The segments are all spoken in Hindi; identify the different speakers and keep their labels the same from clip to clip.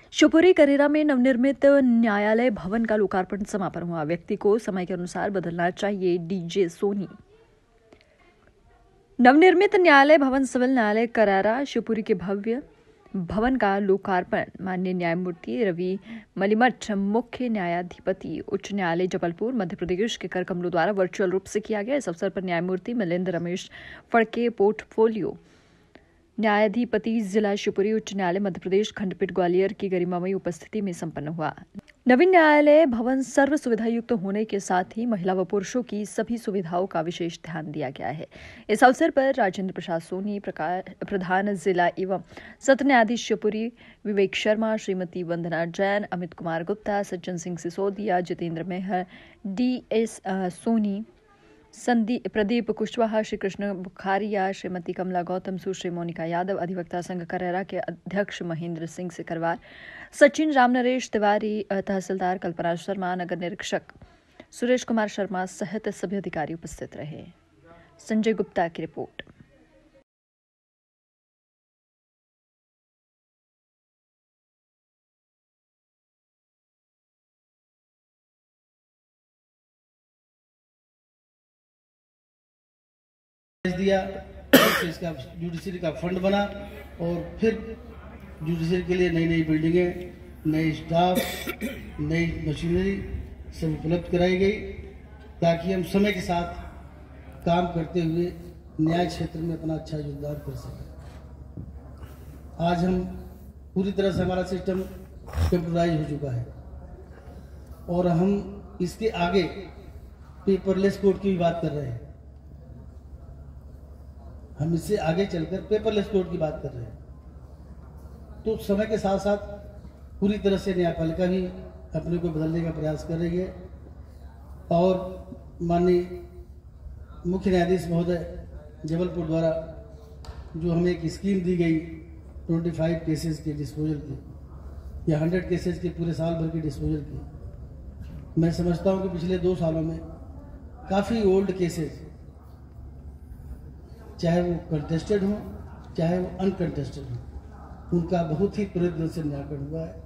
Speaker 1: शिवपुरी करेरा में नवनिर्मित न्यायालय भवन का लोकार्पण समापन हुआ। व्यक्ति को समय के अनुसार बदलना चाहिए, डीजे सोनी। नवनिर्मित न्यायालय भवन सिविल न्यायालय करेरा शिवपुरी के भव्य भवन का लोकार्पण माननीय न्यायमूर्ति रवि मलिमठ, मुख्य न्यायाधिपति उच्च न्यायालय जबलपुर मध्य प्रदेश के कर कमलों द्वारा वर्चुअल रूप से किया गया। इस अवसर पर न्यायमूर्ति मिलिंद रमेश फड़के, पोर्टफोलियो न्यायाधिपति जिला शिवपुरी उच्च न्यायालय मध्य प्रदेश खंडपीठ ग्वालियर की गरिमामयी उपस्थिति में संपन्न हुआ। नवीन न्यायालय भवन सर्व सुविधा युक्त होने के साथ ही महिला व पुरुषों की सभी सुविधाओं का विशेष ध्यान दिया गया है। इस अवसर पर राजेंद्र प्रसाद सोनी, प्रधान जिला एवं सत्र न्यायाधीश शिवपुरी विवेक शर्मा, श्रीमती वंदना जैन, अमित कुमार गुप्ता, सज्जन सिंह सिसोदिया, जितेंद्र मेहर, डी.एस. सोनी, प्रदीप कुशवाहा, श्री कृष्ण बुखारिया, श्रीमती कमला गौतम, सुश्री मोनिका यादव, अधिवक्ता संघ करेरा के अध्यक्ष महेंद्र सिंह सिकरवार, सचिन राम नरेश तिवारी, तहसीलदार कल्पना शर्मा, नगर निरीक्षक सुरेश कुमार शर्मा सहित सभी अधिकारी उपस्थित रहे। संजय गुप्ता की रिपोर्ट।
Speaker 2: दिया इसका जुडिशरी का फंड बना और फिर जुडिशरी के लिए नई नई बिल्डिंगें, नई स्टाफ, नई मशीनरी सब उपलब्ध कराई गई ताकि हम समय के साथ काम करते हुए न्याय क्षेत्र में अपना अच्छा योगदान कर सकें। आज हम पूरी तरह से हमारा सिस्टम कंप्यूटराइज हो चुका है और हम इसके आगे पेपरलेस कोर्ट की भी बात कर रहे हैं। हम इससे आगे चलकर पेपरलेस कोर्ट की बात कर रहे हैं। तो समय के साथ साथ पूरी तरह से न्यायपालिका भी अपने को बदलने का प्रयास कर रही है और माननीय मुख्य न्यायाधीश महोदय जबलपुर द्वारा जो हमें एक स्कीम दी गई 25 केसेस के डिस्पोजल की या 100 केसेस के पूरे साल भर के डिस्पोजल की, मैं समझता हूं कि पिछले 2 सालों में काफ़ी ओल्ड केसेस, चाहे वो कंटेस्टेड हो चाहे वो अनकंटेस्टेड हो, उनका बहुत ही त्वरित गति से निराकरण हुआ है।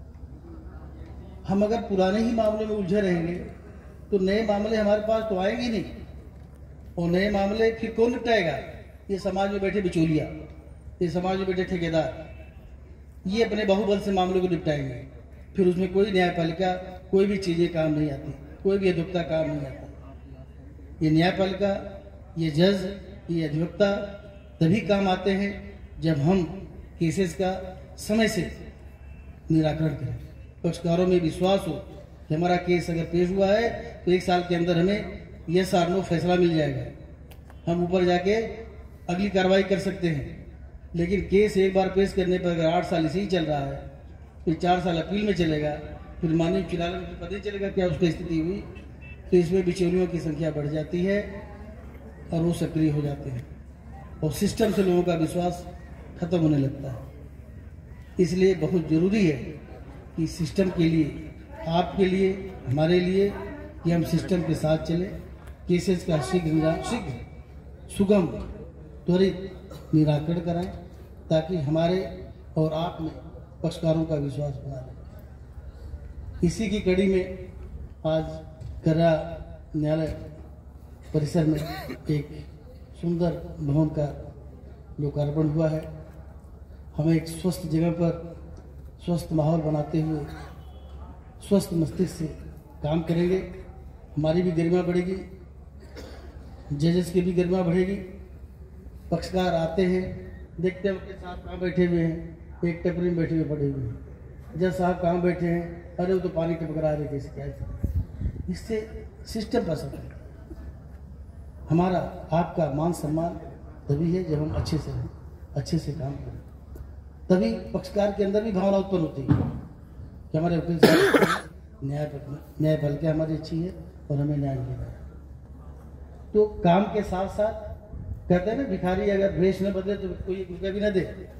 Speaker 2: हम अगर पुराने ही मामले में उलझे रहेंगे तो नए मामले हमारे पास तो आएंगे नहीं और नए मामले फिर कौन निपटाएगा? ये समाज में बैठे बिचौलिया, ये समाज में बैठे ठेकेदार, ये अपने बाहुबल से मामलों को निपटाएंगे। फिर उसमें कोई न्यायपालिका, कोई भी चीज़ें काम नहीं आती, कोई भी अधिवक्ता काम नहीं आता। ये न्यायपालिका, ये जज, ये अधिवक्ता तभी काम आते हैं जब हम केसेस का समय से निराकरण करें, पक्षकारों में विश्वास हो कि हमारा केस अगर पेश हुआ है तो 1 साल के अंदर हमें यस और नो फैसला मिल जाएगा, हम ऊपर जाके अगली कार्रवाई कर सकते हैं। लेकिन केस एक बार पेश करने पर अगर 8 साल इसे ही चल रहा है, फिर 4 साल अपील में चलेगा, फिर माननीय उच्च न्यायालय में पता नहीं चलेगा क्या उसकी स्थिति हुई, तो इसमें बिचौलियों की संख्या बढ़ जाती है और वो सक्रिय हो जाते हैं और सिस्टम से लोगों का विश्वास खत्म होने लगता है। इसलिए बहुत ज़रूरी है कि सिस्टम के लिए, आपके लिए, हमारे लिए, कि हम सिस्टम के साथ चलें, केसेस का शीघ्र सुगम त्वरित निराकरण कराएं ताकि हमारे और आप में पक्षकारों का विश्वास बना रहे। इसी की कड़ी में आज करेरा न्यायालय परिसर में एक सुंदर भवन का लोकार्पण हुआ है। हमें एक स्वस्थ जगह पर स्वस्थ माहौल बनाते हुए स्वस्थ मस्तिष्क से काम करेंगे। हमारी भी गरिमा बढ़ेगी, जजेस की भी गरिमा बढ़ेगी। पक्षकार आते हैं, देखते हैं उनके साथ कहाँ बैठे हुए हैं, एक टपरी में बैठे हुए पड़े हुए हैं, जज साहब कहाँ बैठे हैं, अरे वो तो पानी टपक रहा है, कैसे क्या है। इससे सिस्टम पर असर है। हमारा आपका मान सम्मान तभी है जब हम अच्छे से रहें, अच्छे से काम करें, तभी पक्षकार के अंदर भी भावना उत्पन्न होती है कि हमारे वकील साहब न्यायपालिका हमारी अच्छी है और हमें न्याय मिल रहा है। तो काम के साथ साथ कहते हैं ना, भिखारी अगर भेष न बदले तो कोई एक रुपया भी न दे।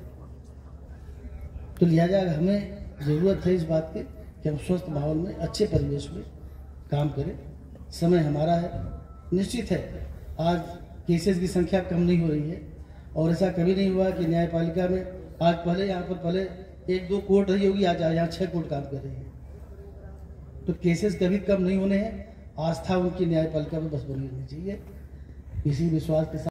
Speaker 2: तो लिहाजा हमें ज़रूरत है इस बात की कि हम स्वस्थ माहौल में, अच्छे परिवेश में काम करें। समय हमारा है, निश्चित है आज केसेस की संख्या कम नहीं हो रही है और ऐसा कभी नहीं हुआ कि न्यायपालिका में आज पहले यहाँ पर 1 2 कोर्ट रही होगी, आज यहाँ 6 कोर्ट काम कर रही है। तो केसेस कभी कम नहीं होने हैं। आस्था उनकी न्यायपालिका में बस बनी रहनी चाहिए, इसी विश्वास के साथ